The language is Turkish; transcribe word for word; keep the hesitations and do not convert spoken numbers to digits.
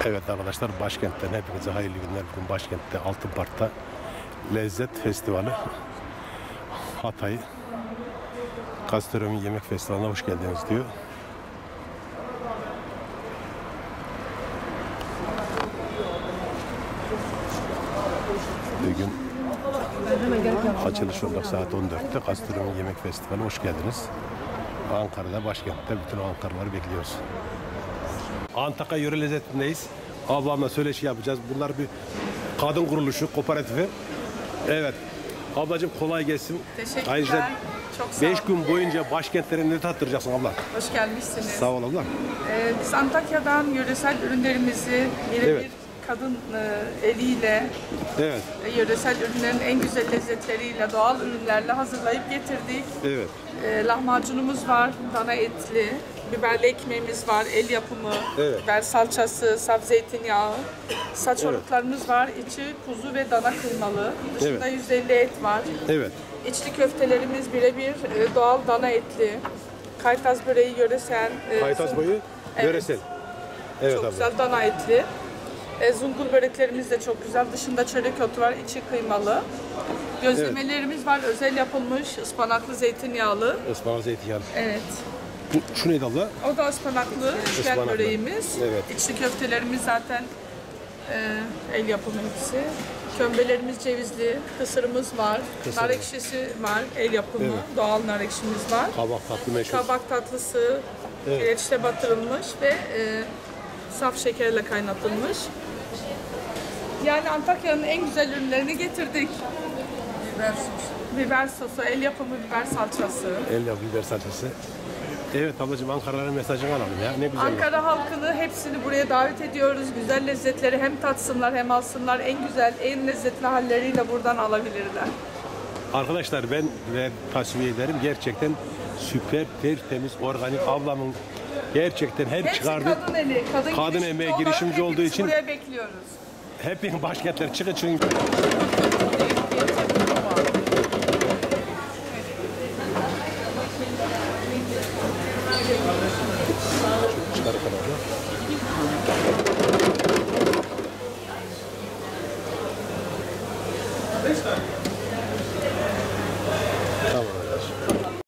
Evet arkadaşlar, başkentten hepinize hayırlı günler. Bugün başkentte Altın Park'ta Lezzet Festivali, Hatay Gastronomi Yemek Festivali'ne hoş geldiniz diyor. Bugün açılış olarak saat on dörtte Gastronomi Yemek Festivali, hoş geldiniz. Ankara'da, başkentte bütün Ankaralıları bekliyoruz. Antakya Yöre Lezzetindeyiz. Ablamla söyleşi yapacağız. Bunlar bir kadın kuruluşu, kooperatifi. Evet. Ablacığım kolay gelsin. Teşekkürler. Ayrıca çok sağ beş olun. gün boyunca başkentlere ne tattıracaksın abla? Hoş gelmişsiniz. Sağ ol abla. Ee, biz Antakya'dan yöresel ürünlerimizi birebir Evet. kadın e, eliyle, Evet. e, yöresel ürünlerin en güzel lezzetleriyle, doğal ürünlerle hazırlayıp getirdik. Evet. E, lahmacunumuz var, dana etli. Biberli ekmeğimiz var, el yapımı, Evet. biber salçası, saf zeytinyağı. Saç Evet. oruklarımız var, içi kuzu ve dana kıymalı. Dışında Evet. yüz elli et var. Evet. İçli köftelerimiz birebir e, doğal dana etli. Kaytaz böreği yöresel. e, Kaytaz zung- boyu Evet. yöresel. Evet Çok abla. güzel dana etli. E, zungul böreklerimiz de çok güzel. Dışında çörek otu var, içi kıymalı. Gözlemelerimiz var, özel yapılmış, ıspanaklı, zeytinyağlı. Ispanak zeytinyağı. Evet. Bu, şu neydi abla? O da ıspanaklı, üçgen Ispanaklı. böreğimiz. Evet. İçli köftelerimiz zaten e, el yapımı hepsi. Kömbelerimiz cevizli, kısırımız var, Kısır. nar ekşisi var, el yapımı, Evet. doğal nar ekşimiz var. Kabak tatlı meşhur. Kabak tatlısı, Evet. kireçte batırılmış ve e, saf şekerle kaynatılmış. Yani Antakya'nın en güzel ürünlerini getirdik. Biber sosu. Biber sosu, el yapımı biber salçası. El yapımı biber salçası. Evet ablacığım, Ankara'nın mesajını alalım ya. Ne güzel. Ankara halkını hepsini buraya davet ediyoruz. Güzel lezzetleri hem tatsınlar hem alsınlar. En güzel, en lezzetli halleriyle buradan alabilirler. Arkadaşlar ben ve tasfiye ederim, gerçekten süper, tertemiz, organik. Ablamın gerçekten hep Hepsi çıkardı. kadın eli, kadın, Kadın girişimci emeği, olan girişimci olduğu hepimiz için- buraya bekliyoruz. Hep başkentler çıkın çıkın. Çıkar kadar.